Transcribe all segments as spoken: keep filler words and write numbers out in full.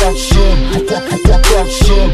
personne, pourquoi, pourquoi personne?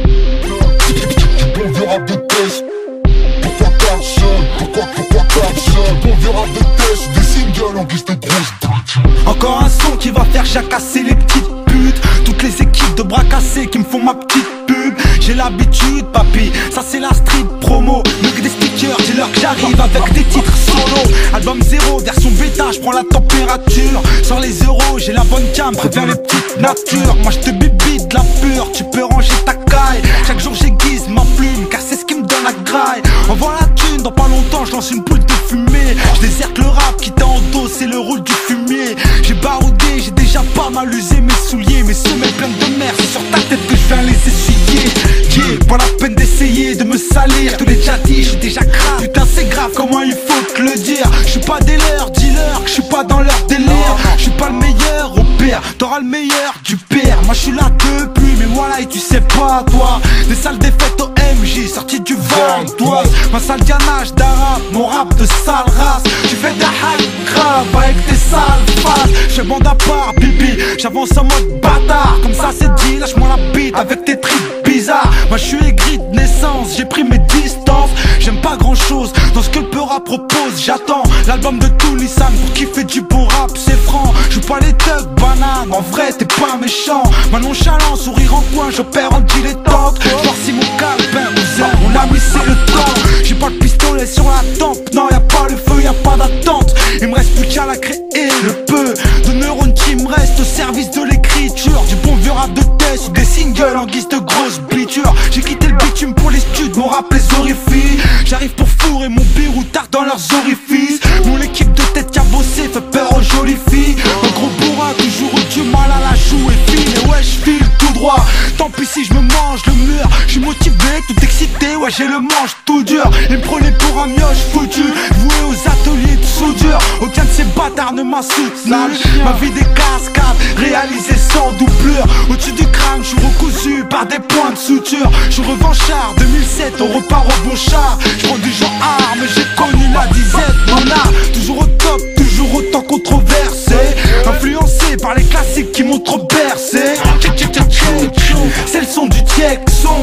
Bon vieux rap de test. Pourquoi personne, pourquoi, pourquoi personne? Bon vieux rap de test, des singles en guise de grosse pute. Encore un son qui va faire jacasser les petites putes. Toutes les équipes de bras cassés qui me font ma petite pub. J'ai l'habitude papi, ça c'est la street promo. Mieux que des stickers, dis-leur que j'arrive avec des titres solo. Album zéro, version bêta, j'prends la température. Sans les euros, j'ai la bonne cam, préviens les petites natures. Moi j'te bibi de la pure, tu peux ranger ta caille. Chaque jour j'aiguise ma plume, car c'est ce qui me donne la graille. Envoie la thune, dans pas longtemps je lance une boule de fumée. Je déserte le rap qui t'a en dos, c'est le rôle du fumier. J'ai baroudé, j'ai déjà pas mal usé mes souliers. Mes semelles pleines de mer, c'est sur ta tête que je viens les essuyer. Yeah, pas la peine d'essayer de me salir, je te l'ai déjà dit, je suis déjà grave. Putain c'est grave, comment il faut te le dire. Je suis pas des leurs, dis-leur que je suis pas dans leur délire. Je suis pas le meilleur au pire, t'auras le meilleur du pire. Moi je suis là depuis, mais voilà et tu sais pas toi. Des salles défaites au M J, sorti du vingt-trois. Ma sale ganache d'arabe, mon rap de sale race. Tu fais des hacks grave avec tes sales faces. Je bande à part, bibi, j'avance en mode bâtard. Comme ça c'est dit, lâche-moi la bite avec tes tripes bizarres. Moi je suis aigri de naissance, j'ai pris mes distances. J'aime pas grand chose dans ce que le peu rap propose. J'attends l'album de tout Nissan pour kiffer du bon rap, c'est franc. J'joue pas les thugs bananes, en vrai t'es pas méchant. Ma nonchalance, sourire en coin, j'opère en dilettante. Voir si mon calepin nous aime, mon ami c'est le temps. J'ai pas de pistolet sur la tempe, non y'a pas le feu, y'a pas d'attente. Il me reste plus qu'à la créer, le peu de neurones qui me restent au service de l'écriture. Du bon vieux rap de test, des singles en guise de grosses blitures. J'ai quitté le bitume pour les studs, mon rap les horrifie. J'arrive pour fourrer mon biroutard dans leurs orifices. Mon équipe de tête qui a bossé fait peur aux jolies filles. Un gros bourrin, toujours eu du mal à la joue et fine. Et ouais j'file tout droit, tant pis si je me mange le mur. J'suis motivé, tout excité, ouais j'ai le manche tout dur. Ils me prenaient pour un mioche foutu, voué aux ateliers de soudure. Aucun de ces bâtards ne m'a soutenu. Ma vie des cascades, réalisée sans doublure. Au-dessus du crâne, j'suis recousu par des points de suture. J'suis revanchard, deux mille sept, on repart au bon char. J'prends du genre arme, j'ai connu la disette. Mon art, toujours au top, toujours autant controversé. Influencé par les classiques qui m'ont trop bercé. C'est le son du Tiexon.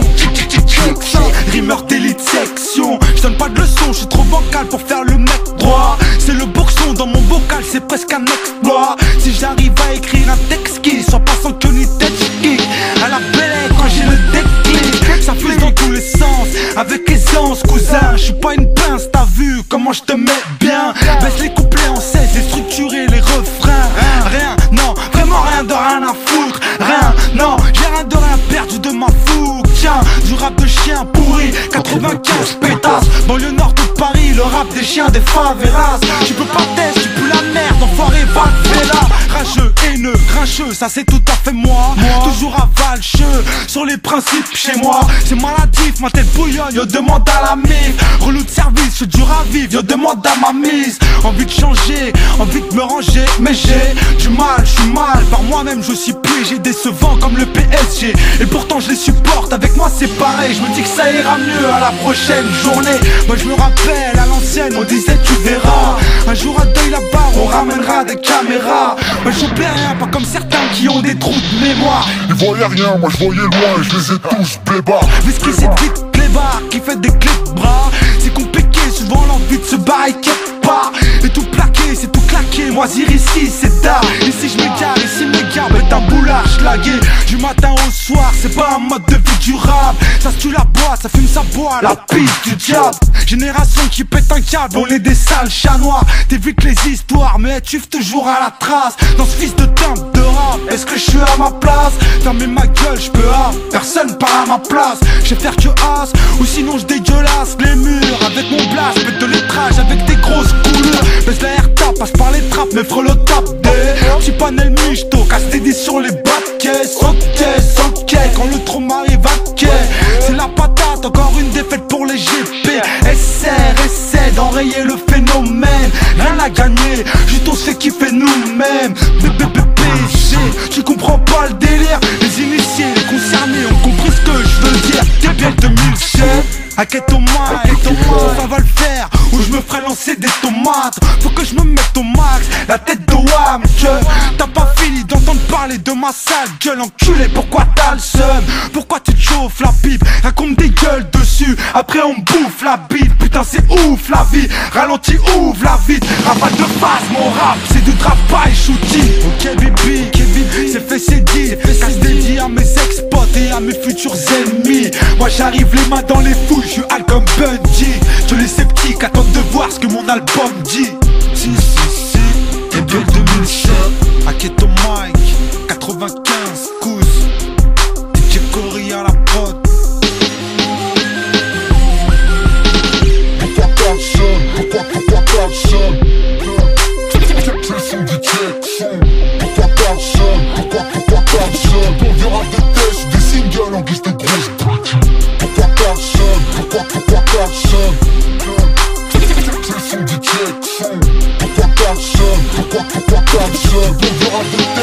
Rimeur d'élite section. J'donne pas de leçons, j'suis trop bancal pour faire le mec droit. C'est le boxon dans mon vocal, c'est presque un exploit. Si j'arrive à écrire un texte qui soit pas sans queue ni tête kick. À la belle quand j'ai le déclic, ça fuse dans tous les sens, avec aisance cousin. J'suis pas une pince, t'as vu comment j'te mets bien. Baisse les couplets en seize et structurer les refrains. Rien, non, vraiment rien de rien à foutre. Rien, non, j'ai rien de rien perdu de ma fougue. Tiens, du rap de chien pourri, quatre-vingt-quinze pétasses. Banlieue nord de Paris, le rap des chiens des favelas. Tu peux pas tester, tu pues la merde, enfoiré, va te là. Rageux, haineux, grincheux, ça c'est tout à fait moi, moi. Toujours à valcheux, sur les principes chez moi. C'est maladif, ma tête bouillonne, yo demande à la mif. Relou de service, je suis dur à vivre, yo demande à ma mise. Envie de changer, envie de me ranger, mais j'ai du mal, je suis mal. Par moi-même je suis piégé, décevant comme le P S G. Et pourtant je les supporte, avec moi c'est pareil. Je me dis que ça ira mieux à la prochaine journée. Moi je me rappelle, à l'ancienne on disait tu verras. Un jour à deuil là-bas, on ramènera des caméras. Moi j'oublie rien, pas comme certains qui ont des trous de mémoire. Ils voyaient rien, moi je voyais loin et je les ai tous blébards. Whisky c'est vite clébard qui fait des clés de bras. C'est compliqué, souvent l'envie de se barrer quelque part. Et tout plaqué, c'est tout claqué, moi ici c'est tard. Ici je m'égare, ici m'égare, mais un boulard schlagué. Du matin au soir, c'est pas un mode de vie durable. Ça se tue la boîte, ça fume sa boîte, la piste du diable. Génération qui pète un câble, on est des sales chats noirs. T'évites les histoires, mais tu fais toujours à la trace. Dans ce fils de timbre de rap, est-ce que je suis à ma place? Fermer ma gueule, je peux ah, personne part à ma place. Je vais faire que as, ou sinon je dégueulasse les murs. Avec mon blast, pète de lettrage avec des grosses couleurs. Baisse la R-tap, passe par les trappes, mais frelot tape des petit panel michto, casse des dés sur les baquets. Ok, ok, quand le trauma arrive à quai. C'est la patate, encore une défaite pour les G P. Essaie, essaie d'enrayer le phénomène. Rien à gagner, juste on se fait kiffer nous-mêmes. B B B P G, tu comprends pas le délire. Les initiés, les concernés ont compris ce que je veux dire. T'es bien le deux mille sept. Inquiète au moins, inquiète au moins, ça va le faire. Ou je me ferai lancer des tomates. Faut que je me mette au max, la tête de Wham. T'as pas fini d'entendre parler parler de ma sale gueule, enculé, pourquoi t'as le seum? Pourquoi tu te chauffes la pipe? Raconte des gueules dessus, après on bouffe la bite. Putain c'est ouf la vie, ralentis, ouvre la vite. Rafale de face, mon rap, c'est du travail shooting. Ok bibi, c'est fait, c'est dit. Casse dédié à mes ex-potes et à mes futurs ennemis. Moi j'arrive les mains dans les fouilles, je suis hal comme Bundy. Tous les sceptiques attendent de voir ce que mon album dit. Si, si, si, et bien deux mille sept, Aketo Mike, quatre-vingt-quinze, Cous, D J Cory à la prod. Pourquoi t'as le seum? Pourquoi, pourquoi t'as le seum? C'est le son du Jackson. Pourquoi t'as le seum? Pourquoi, pourquoi t'as le seum? On verra des tests, des singles en guise de grosses briques. Pourquoi t'as le seum? Pourquoi, pourquoi t'as le seum? C'est le son du Jackson. Pourquoi t'as le seum? Pourquoi, pourquoi t'as le seum? On verra des